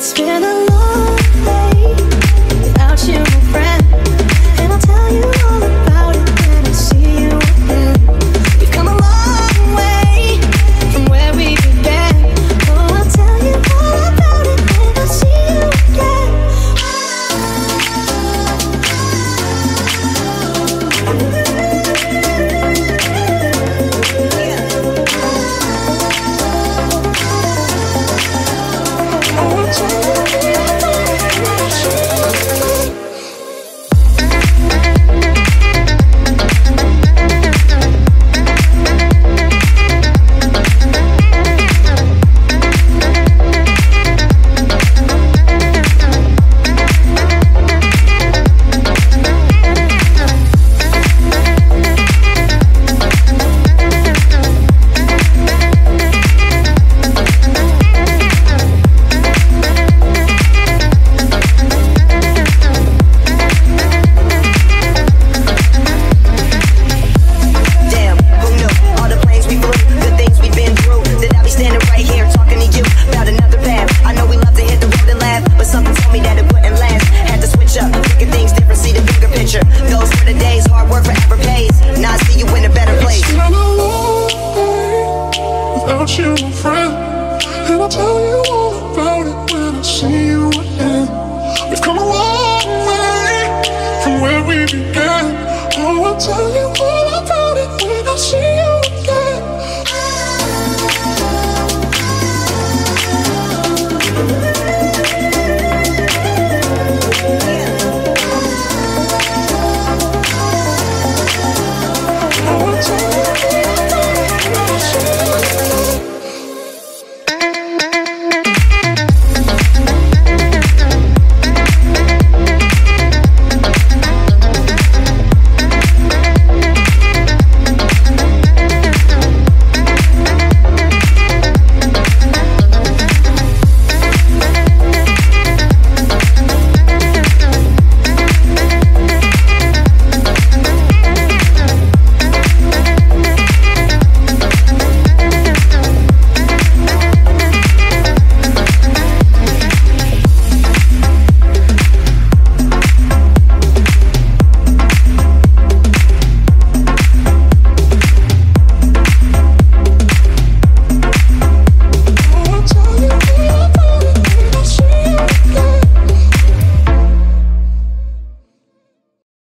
been a long day without you, my friend, and I'll tell you all about it when I see you again. We've come a long way from where we began. Oh, I'll tell you all about it when I see you again. You, my friend, and I'll tell you all about it when I see you again. We've come a long way from where we began. Oh, I'll tell you all